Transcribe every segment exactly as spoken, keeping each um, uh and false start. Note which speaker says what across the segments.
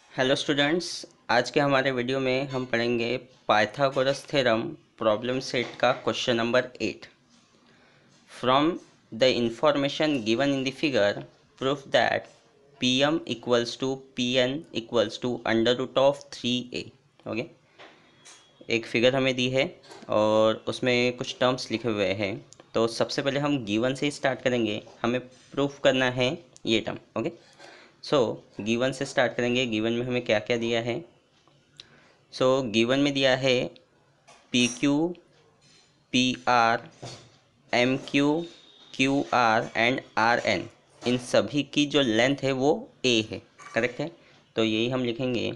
Speaker 1: Hello students. आज के हमारे वीडियो में हम पढ़ेंगे पाइथागोरस थ्योरम प्रॉब्लम सेट का question number eight. From the information given in the figure proof that P M equals to P N equals to under root of three a. Okay, एक figure हमें दी है और उसमें कुछ terms लिखे हुए हैं। तो सबसे पहले हम गिवन से ही स्टार्ट करेंगे, हमें प्रूफ करना है ये टर्म। ओके, सो गिवन से स्टार्ट करेंगे। गिवन में हमें क्या क्या दिया है? सो so, गिवन में दिया है P Q, P R, M Q, Q R and R N. इन सभी की जो लेंथ है वो ए है। करेक्ट है, तो यही हम लिखेंगे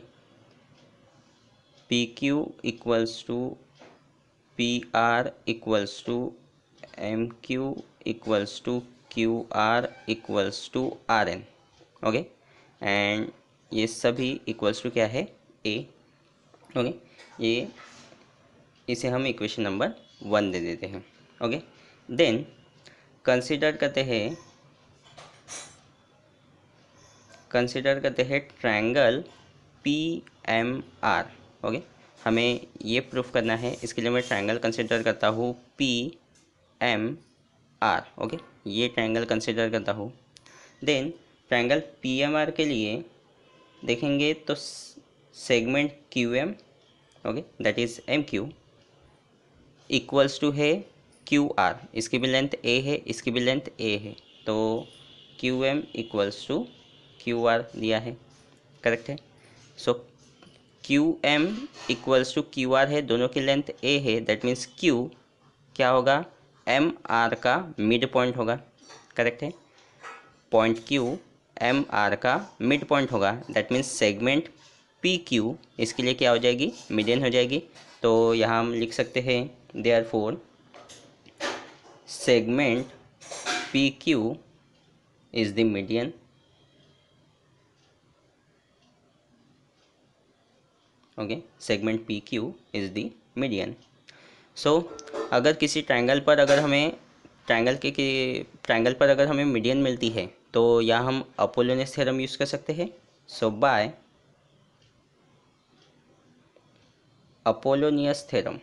Speaker 1: P Q equals to P R equals to M Q equals to Q R equals to R N. Okay, and ये सभी इक्वल्स टू क्या है? ए। ओके, ये इसे हम इक्वेशन नंबर वन दे देते हैं। ओके, देन कंसिडर करते हैं कंसिडर करते हैं triangle P M R. Okay, हमें ये प्रूफ करना है, इसके लिए मैं ट्रायंगल कंसिडर करता हूँ पी एम आर। ओके, ये ट्रायंगल कंसिडर करता हूँ। Then triangle P M R के लिए देखेंगे तो segment Q M, okay, that is M Q equals to है क्यू आर। इसकी भी लेंथ ए है, इसकी भी लेंथ ए है, तो Q M equals to Q R दिया है। करेक्ट है। So Q M equals to Q R है, दोनों की लेंथ ए है, दैट मीन्स क्यू क्या होगा? एम आर का मिड पॉइंट होगा। करेक्ट है, पॉइंट क्यू एम आर का मिड पॉइंट होगा, that means segment P Q इसके लिए क्या हो जाएगी? मीडियन हो जाएगी। तो यहाँ हम लिख सकते हैं therefore segment P Q is the median। Okay, segment P Q is the median। So अगर किसी ट्रायंगल पर अगर हमें ट्रायंगल के ट्रायंगल पर अगर हमें मीडियन मिलती है तो यहाँ हम अपोलोनियस थ्योरम यूज़ कर सकते हैं। So by Apollonius theorem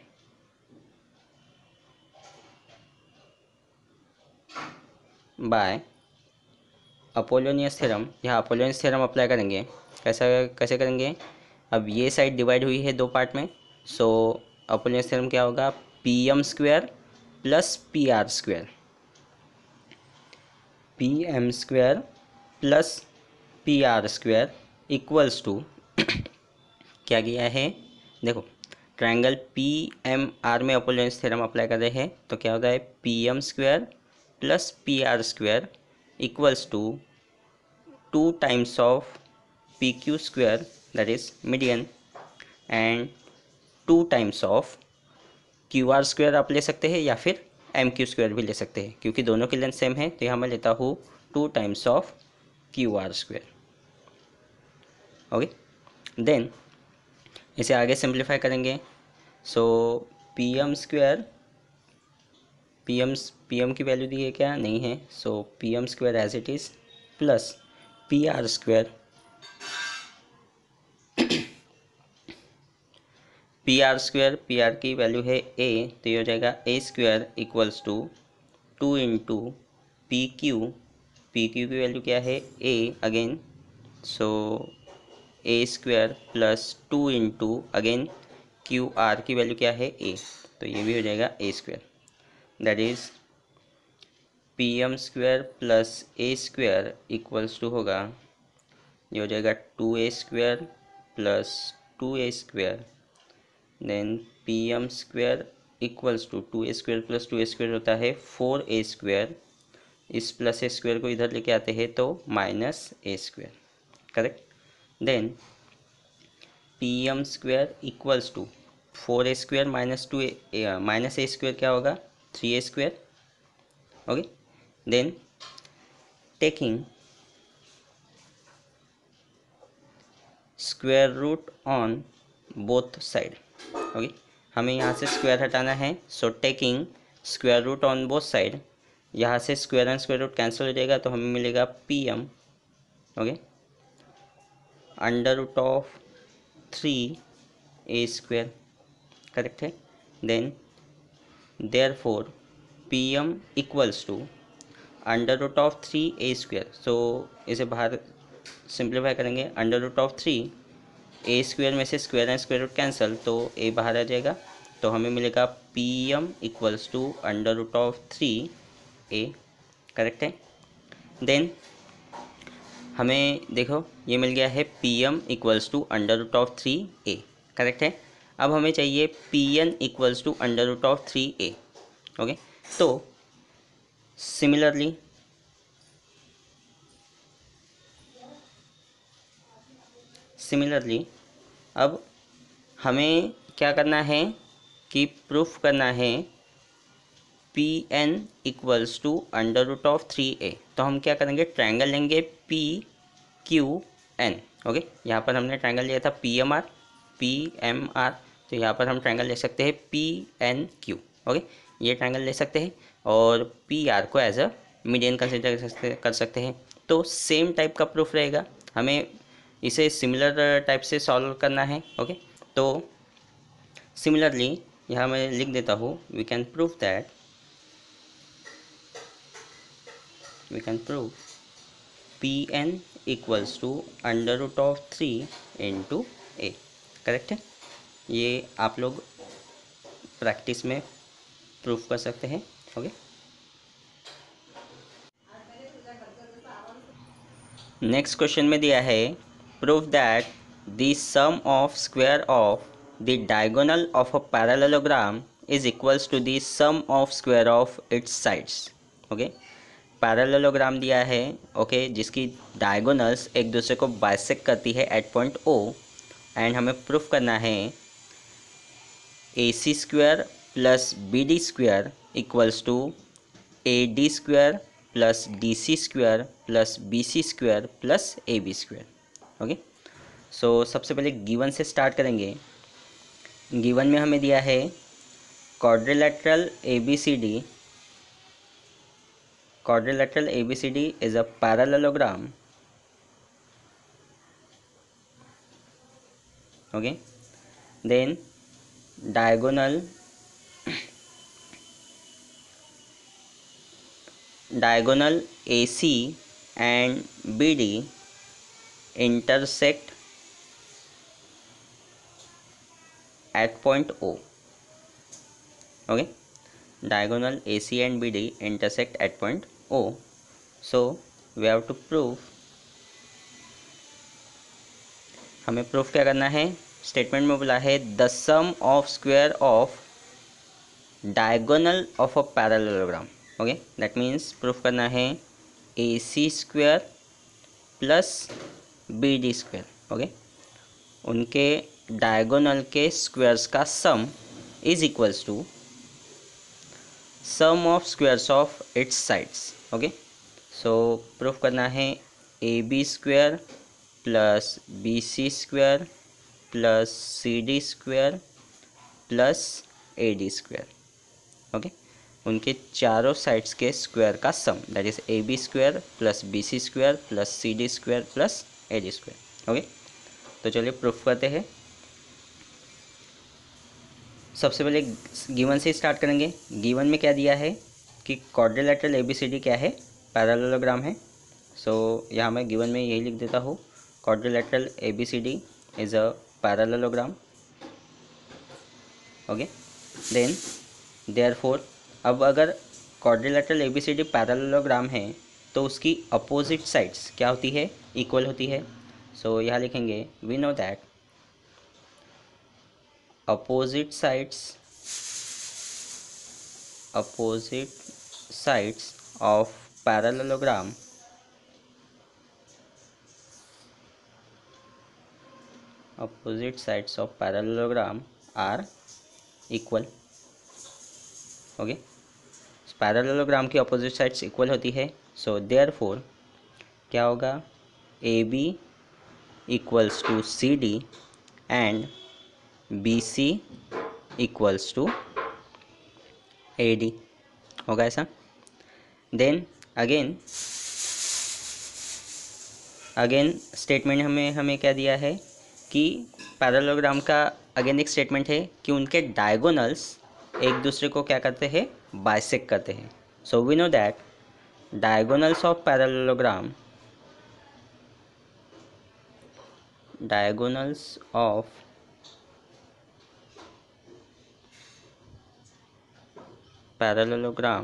Speaker 1: by Apollonius theorem यहाँ अपोलोनियस थ्योरम अप्लाई करेंगे। कैसा कैसे करेंगे? अब ये साइड डिवाइड हुई है दो पार्ट में, सो अपोलोनियस थ्योरम क्या होगा? P M square plus P R square, P M square plus P R square equals to क्या किया है? देखो, ट्रायंगल पी एम आर में अपोलोनियस थ्योरम अप्लाई कर रहे हैं तो क्या होता है? P M square plus P R square equals to two times of P Q square that is median and two times of Q R square आप ले सकते हैं या फिर एम क्यू स्क्वायर भी ले सकते हैं, क्योंकि दोनों की लेंथ सेम है तो यहाँ मैं लेता हूँ two times of Q R square. Okay, then इसे आगे सिंप्लीफाई करेंगे। So P M square, P M P M की वैल्यू दी है क्या? नहीं है, so P M square as it is plus P R square, P R square, P R की वैल्यू है ए, तो ये हो जाएगा a square equals to two into P Q, P Q की वैल्यू क्या है? ए again, so a square plus two into again Q R की वैल्यू क्या है? ए, तो ये भी हो जाएगा a square, that is P M square plus a square equals to होगा, ये हो जाएगा two a square plus two a square, then P M square equals to two a square plus two a square होता है four a square, इस plus a square को इधर लेके आते हैं तो minus a square. Correct, then P M square equals to four a square minus two a minus a square क्या होगा? Three a square. Okay, then taking square root on both side. Okay, हमें यहाँ से square हटाना है, so taking square root on both side, यहाँ से square and square root cancel हो जाएगा तो हमें मिलेगा P M. Okay, under root of three a square, correct है। Then therefore P M equals to under root of three a square, so इसे बाहर सिंप्लीफाई करेंगे, under root of three a square में से square and square root cancel, तो a बाहर आ जाएगा, तो हमें मिलेगा P M equals to under root of three a, correct है। देन हमें देखो ये मिल गया है P M equals to under root of three a, correct है। अब हमें चाहिए P N equals to under root of three a, okay. तो सिमिलरली सिमिलरली अब हमें क्या करना है कि प्रूफ करना है P N equals to under root of three a, तो हम क्या करेंगे, ट्रायंगल लेंगे पी क्यू एन, ओके। यहाँ पर हमने ट्रायंगल लिया था P M R P M R, तो यहाँ पर हम ट्रायंगल ले सकते हैं पी एन क्यू, ओके। ये ट्रायंगल ले सकते हैं और पी आर को एज अ मीडियन कंसिडर कर सकते कर सकते हैं। तो सेम टाइप का प्रूफ रहेगा, हमें इसे सिमिलर टाइप से सॉल्व करना है, ओके। तो सिमिलरली यहाँ मैं लिख देता हूँ, we can prove that we can prove P N equals to under root of three into a, correct है। ये आप लोग प्रैक्टिस में प्रूफ कर सकते हैं, ओके। नेक्स्ट क्वेश्चन में दिया है proof that the sum of square of the diagonal of a parallelogram is equals to the sum of square of its sides, okay. Parallelogram दिया है, ओके, जिसकी डायगोनल्स एक दूसरे को बाइसेक्ट करती है एट पॉइंट ओ, एंड हमें proof करना है A C square plus B D square equals to A D square plus D C square plus B C square plus A B square, okay. So सबसे पहले given से start करेंगे। Given में हमें दिया है quadrilateral A B C D, quadrilateral A B C D is a parallelogram, okay. Then diagonal diagonal A C and B D intersect at point O, okay. Diagonal A C and B D intersect at point O, so we have to prove, हमें proof क्या करना है, statement में बोला है the sum of square of diagonal of a parallelogram, okay. That means proof करना है A C square plus B D square, okay, उनके डायगोनल के स्क्वायर्स का sum is equals to sum of squares of its sides, okay. So proof करना है A B square plus B C square plus C D square plus A D square, okay, उनके चारों sides के square का sum, that is A B square plus B C square plus C D square plus A D square, okay. तो चलिए proof करते हैं। सबसे पहले गिवन से स्टार्ट करेंगे। गिवन में क्या दिया है कि quadrilateral A B C D क्या है, पैरेललोग्राम है। सो so, यहाँ मैं गिवन में यही लिख देता हूँ, quadrilateral A B C D is a parallelogram, okay. Then therefore अब अगर quadrilateral A B C D parallelogram है तो उसकी अपोजिट साइड्स क्या होती है, इक्वल होती है। सो so, यहाँ लिखेंगे we know that opposite sides opposite sides of parallelogram opposite sides of parallelogram are equal, okay. Parallelogram की अपोजिट साइड्स इक्वल होती है, सो देयरफॉर क्या होगा, A B equals to C D and B C equals to A D, होगा ऐसा। Then again again statement हमें हमें क्या दिया है कि पैरेललोग्राम का अगेन एक स्टेटमेंट है कि उनके डायगोनल्स एक दूसरे को क्या करते हैं, बाइसेक्ट करते हैं. So we know that diagonals of parallelogram diagonals of parallelogram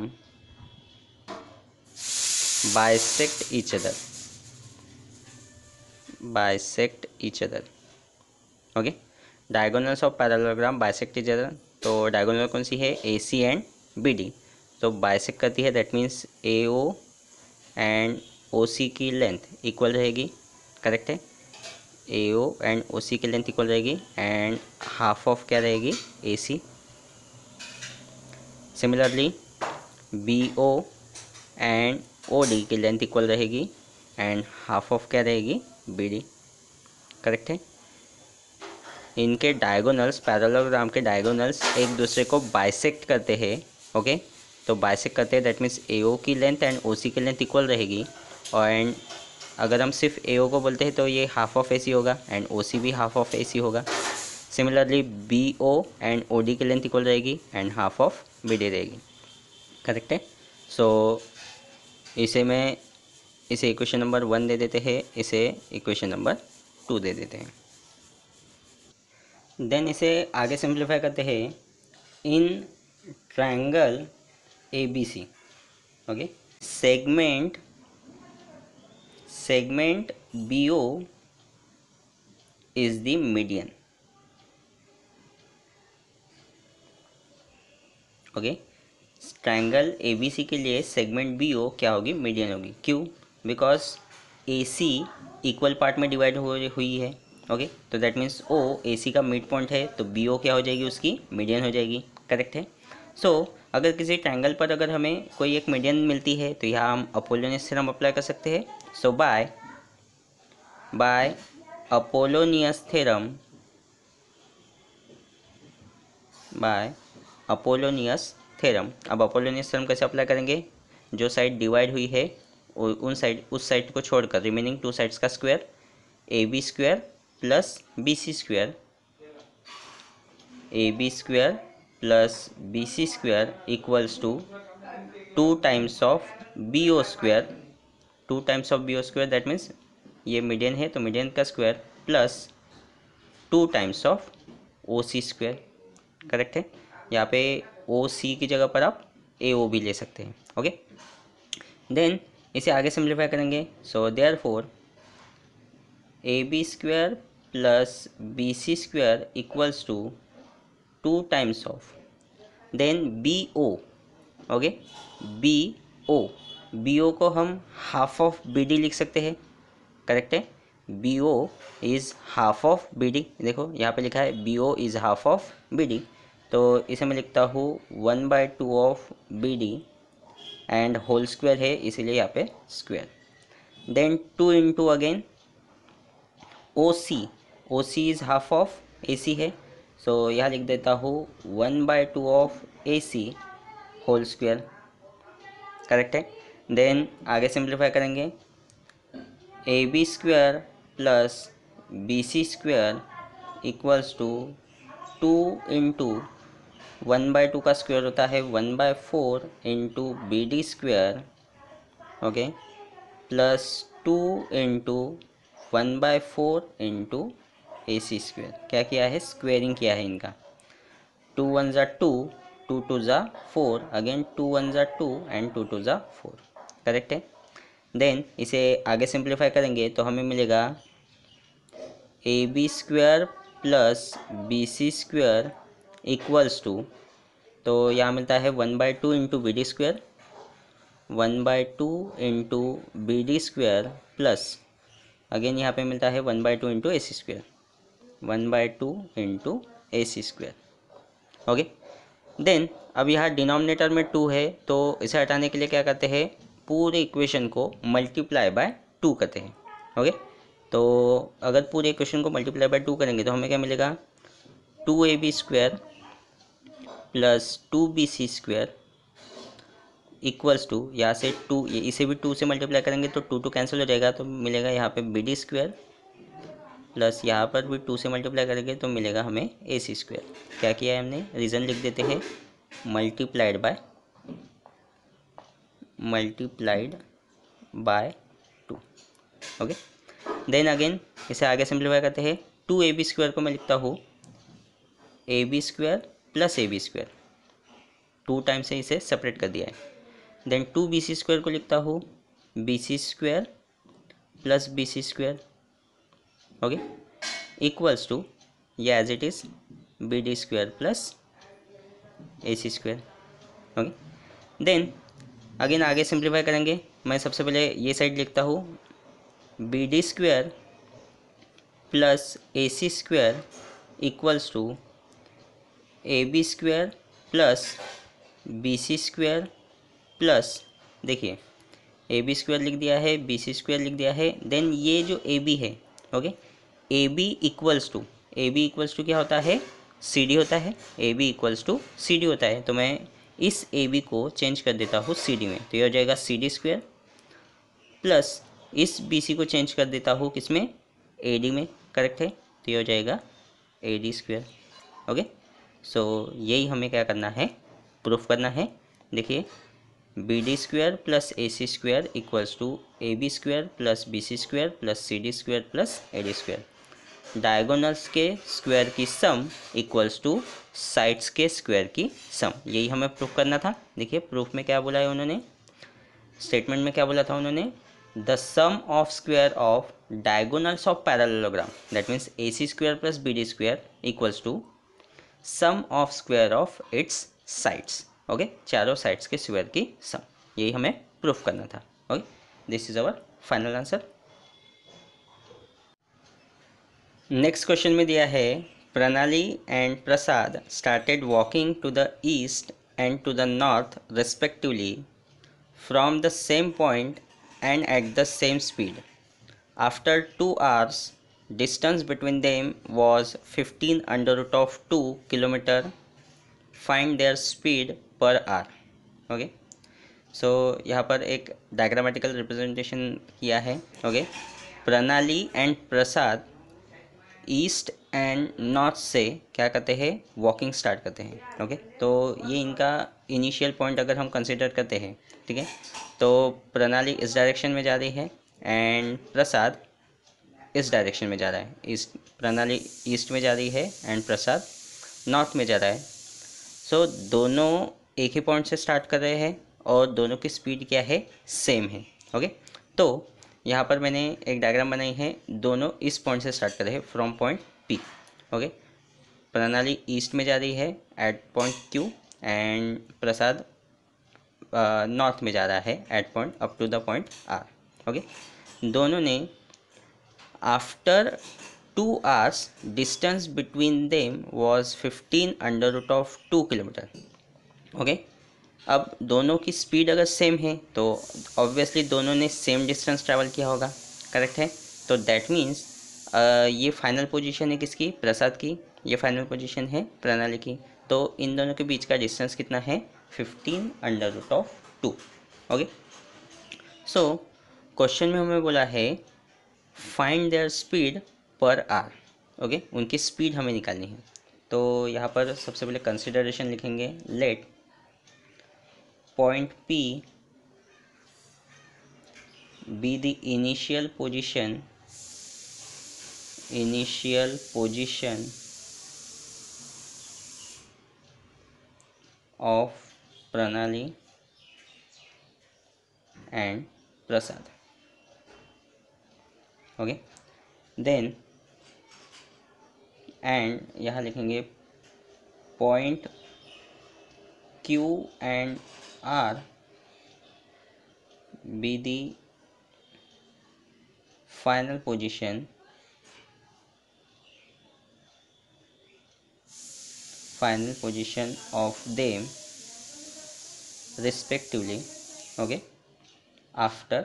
Speaker 1: bisect each other bisect each other okay. Diagonals of parallelogram bisect each other. तो डायगोनल कौन सी है, A C and B D. तो बाइसेक्ट करती है, that means A O and O C की length equal रहेगी. Correct है. ए ओ एंड ओ सी की लेंथ इक्वल रहेगी एंड हाफ ऑफ क्या रहेगी, A C. Similarly B O and O D की लेंथ इक्वल रहेगी एंड हाफ ऑफ क्या रहेगी, बी डी. करेक्ट है. इनके डायगोनल्स, पैरेललोग्राम के डायगोनल्स एक दूसरे को बाइसेक्ट करते हैं. ओके. तो बाइसेक्ट करते हैं, दैट मीन्स ए ओ की लेंथ एंड ओ सी की लेंथ इक्वल रहेगी. और एंड अगर हम सिर्फ ए ओ को बोलते हैं तो ये हाफ ऑफ ए सी होगा एंड ओ सी भी हाफ ऑफ ए सी होगा. Similarly B O and O D की लेंथ इक्वल रहेगी and half of B D रहेगी. करेक्ट है. सो इसे मैं इसे इक्वेशन नंबर वन दे देते हैं, इसे इक्वेशन नंबर टू दे देते हैं. देन इसे आगे सिंप्लीफाई करते हैं. In triangle A B C, okay, segment segment B O is the median. Okay. Triangle A B C के लिए सेगमेंट बी ओ क्या होगी, मीडियन होगी. क्यों? Because A C equal part में डिवाइड हो हुई है. ओके. तो दैट मीन्स ओ ए सी का मिड पॉइंट है, तो बी ओ क्या हो जाएगी, उसकी मीडियन हो जाएगी. करेक्ट है. सो so, अगर किसी ट्रायंगल पर अगर हमें कोई एक मीडियन मिलती है तो यहाँ हम अपोलोनियस थ्योरम अप्लाई कर सकते हैं. So by by Apollonius theorem by Apollonius theorem. अब अपोलोनियस थ्योरम कैसे अप्लाई करेंगे, जो साइड डिवाइड हुई है उन साइड उस साइड को छोड़कर रिमेनिंग टू साइड्स का square A B square plus B C square A B square plus B C square equals to two times of B O square. Two times of B O square, that means ये median है तो median का square plus two times of O C square. Correct है. यहाँ पे ओ C की जगह पर आप ए ओ भी ले सकते हैं. ओके. देन इसे आगे सिंप्लीफाई करेंगे. So therefore A B square plus B C square equals to two times of then B O. Okay. B O B O को हम हाफ ऑफ बी डी लिख सकते हैं. करेक्ट है. B O is half of B D. देखो यहाँ पे लिखा है B O is half of B D. तो इसे मैं लिखता हूँ one by two of B D and whole square है इसीलिए यहाँ पे square. Then two into again O C. O C is half of A C है. सो so, यहाँ लिख देता हूँ one by two of A C whole square. Correct है. देन आगे सिंप्लीफाई करेंगे. A B square plus B C square equals to two into one by two का square होता है one by four into B D square. Okay. Plus two into one by four into A C square. क्या किया है, squaring किया है इनका. Two one ज़ा टू, टू टू ज़ा फोर, अगेन टू वन ज़ा टू एंड टू टू ज़ा फोर. करेक्ट है. देन इसे आगे सिंप्लीफाई करेंगे तो हमें मिलेगा A B square plus B C square equals to, तो यहाँ मिलता है one by two into B D square, one by two into B D square plus again यहाँ पे मिलता है one by two into A C square, one by two into A C square. Okay. Then अब यहाँ denominator में to है तो इसे हटाने के लिए क्या करते हैं, पूरे इक्वेशन को मल्टीप्लाई बाय टू करते हैं. ओके. तो अगर पूरे इक्वेशन को मल्टीप्लाई बाय टू करेंगे तो हमें क्या मिलेगा, two A B square plus two B C square equals to, यहाँ से टू, ये इसे भी टू से मल्टीप्लाई करेंगे तो टू टू कैंसिल हो जाएगा, तो मिलेगा यहाँ पे बी डी स्क्वायर प्लस यहाँ पर भी टू से मल्टीप्लाई करेंगे तो मिलेगा हमें ए सी स्क्वायर। क्या किया है हमने, रीज़न लिख देते हैं, multiplied by multiplied by two. Okay, then again इसे आगे सिंप्लीफाई करते हैं। टू ए बी स्क्वायर को मैं लिखता हूँ A B square plus A B square, two time से इसे सेपरेट कर दिया है। Then two B C square को लिखता हूँ B C square plus B C square. Okay, equals to ये as it is B D square plus A C square. Okay, then again आगे सिंप्लीफाई करेंगे। मैं सबसे पहले ये साइड लिखता हूँ B D square plus A C square equals to A B square plus B C square plus, देखिए A B square लिख दिया है, बी सी स्क्वायर लिख दिया है। देन ये जो ए बी है, okay, A B equals to, A B equals to क्या होता है, सी डी होता है। A B equals to C D होता है, तो मैं इस ए बी को चेंज कर देता हूँ सी डी में, तो ये हो जाएगा सी डी स्क्वायर प्लस इस बी सी को चेंज कर देता हूँ किसमें, ए डी में, करेक्ट है, तो ये हो जाएगा A D square. Okay, so यही हमें क्या करना है, प्रूफ करना है। देखिए B D square plus A C square equals to A B square plus B C square plus C D square plus A D square. Diagonals के square की सम इक्वल्स टू साइड्स के square की sum, यही हमें proof करना था। देखिए proof में क्या बोला है उन्होंने, स्टेटमेंट में क्या बोला था उन्होंने, the sum of square of diagonals of parallelogram, that means A C square plus B D square equals to sum of square of its sides. Okay, चारों साइड्स के स्क्वायर की सम, यही हमें प्रूफ करना था। Okay, this is our final answer. Next question में दिया है Pranali and Prasad started walking to the east and to the north respectively from the same point and eight the same speed. After two hours distance between them was fifteen under root of two kilometer. Find their speed per hour. Okay, so यहाँ पर एक diagrammatical representation किया है। Okay, Pranali and Prasad east and north से क्या करते हैं, walking start करते हैं। ओके, तो ये इनका इनिशियल पॉइंट अगर हम कंसिडर करते हैं, ठीक है, तो प्रणाली इस डायरेक्शन में जा रही है एंड प्रसाद इस डायरेक्शन में जा रहा है। ईस्ट, प्रणाली ईस्ट में जा रही है एंड प्रसाद नॉर्थ में जा रहा है। सो so, दोनों एक ही पॉइंट से स्टार्ट कर रहे हैं और दोनों की स्पीड क्या है, सेम है। ओके, तो यहाँ पर मैंने एक डायग्राम बनाई है, दोनों इस पॉइंट से स्टार्ट कर रहे हैं from point P. Okay, Pranali east में जा रही है at point Q and Prasad north में जा रहा है at point up to the point R. Okay, दोनों ने after two hours distance between them was fifteen under root of two kilometre. Okay, अब दोनों की स्पीड अगर सेम है तो ऑब्वियसली दोनों ने सेम डिस्टेंस ट्रैवल किया होगा, करेक्ट है। तो दैट मीन्स ये फाइनल पोजीशन है किसकी, प्रसाद की, ये फाइनल पोजीशन है प्रणाली की। तो इन दोनों के बीच का डिस्टेंस कितना है, fifteen under root of two. Okay, so question में हमें बोला है find their speed per hour. Okay, उनकी स्पीड हमें निकालनी है। तो यहाँ पर सबसे पहले कंसिडरेशन लिखेंगे, let point P be the initial position initial position of Pranali and Prasad. Okay, then and यहाँ लिखेंगे point Q and R be the final position final position of them respectively. Okay, after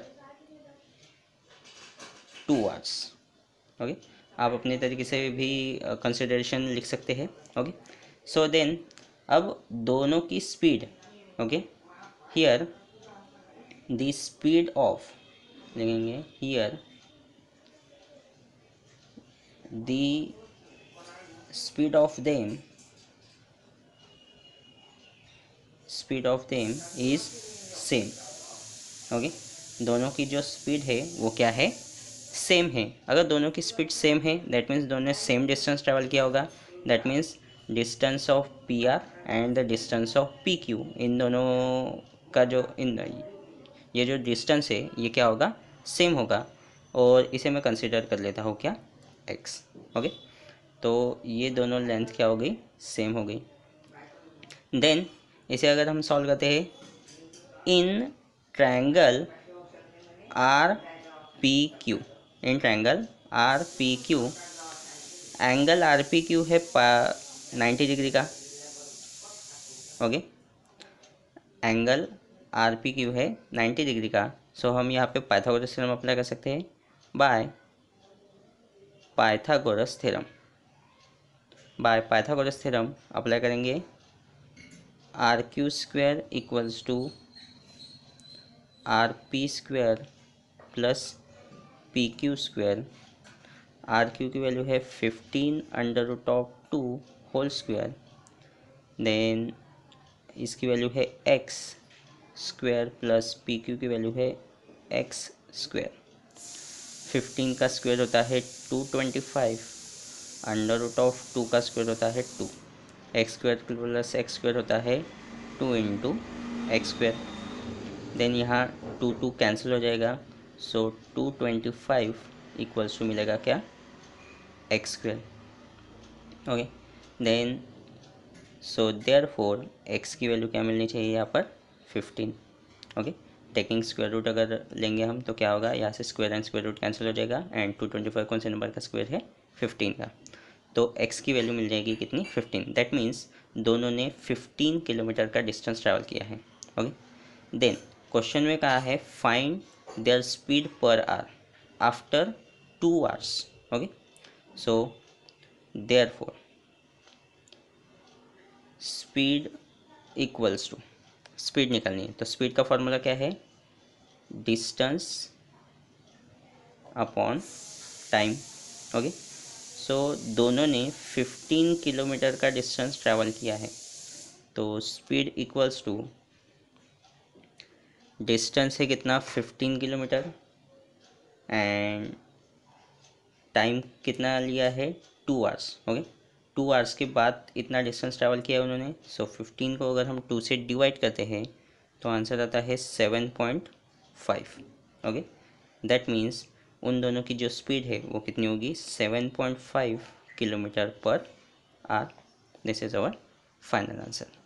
Speaker 1: two hours. Okay, आप अपने तरीके से भी consideration लिख सकते हैं. ओके, सो देन अब दोनों की speed, okay, here the speed of, लिखेंगे here the speed of them speed of them is same. Okay, दोनों की जो स्पीड है वो क्या है, सेम है। अगर दोनों की स्पीड सेम है दैट मीन्स दोनों ने सेम डिस्टेंस ट्रैवल किया होगा। That means distance of P R and the distance of P Q, इन दोनों का जो इन ये जो डिस्टेंस है ये क्या होगा, सेम होगा। और इसे मैं कंसिडर कर लेता हूँ क्या, एक्स। ओके, तो ये दोनों लेंथ क्या हो गई, सेम हो गई। देन इसे अगर हम सॉल्व करते हैं, in triangle R P Q, in triangle R P Q, angle R P Q है नाइन्टी डिग्री का। Okay, angle R P Q है नाइन्टी डिग्री का। सो so, हम यहाँ पे पाइथागोरस थ्योरम अप्लाई कर सकते हैं by Pythagoras theorem. By Pythagoras theorem apply करेंगे, R Q square equals to R P square plus P Q square. R Q की वैल्यू है fifteen under root of two whole square. Then इसकी value है X square plus P Q की value है X square. Fifteen का square होता है two twenty five, under root of two का स्क्वायर होता है two, X square plus x square होता है two into X square. Then यहाँ टू टू कैंसिल हो जाएगा, so two twenty five equals to मिलेगा क्या, X square. Okay, then so therefore X की वैल्यू क्या मिलनी चाहिए यहाँ पर, fifteen. Okay, taking square root अगर लेंगे हम तो क्या होगा, यहाँ से square and square root cancel हो जाएगा एंड टू ट्वेंटी फाइव कौन से नंबर का स्क्वायर है, फिफ्टीन का। तो x की वैल्यू मिल जाएगी कितनी, फिफ्टीन। दैट मीन्स दोनों ने फिफ्टीन किलोमीटर का डिस्टेंस ट्रैवल किया है। ओके, देन क्वेश्चन में कहा है find their speed per hour after two hours. Okay, so therefore speed equals to, speed निकालनी है तो स्पीड का फॉर्मूला क्या है, distance upon time. Okay, so दोनों ने फिफ्टीन किलोमीटर का डिस्टेंस ट्रैवल किया है, तो स्पीड इक्वल्स टू डिस्टेंस है कितना, फिफ्टीन किलोमीटर, एंड टाइम कितना लिया है, two hours. Okay, two hours के बाद इतना डिस्टेंस ट्रैवल किया है उन्होंने। सो फिफ्टीन को अगर हम टू से डिवाइड करते हैं तो आंसर आता है seven point five. Okay, that means उन दोनों की जो स्पीड है वो कितनी होगी, seven point five kilometre per hour. This is our final answer.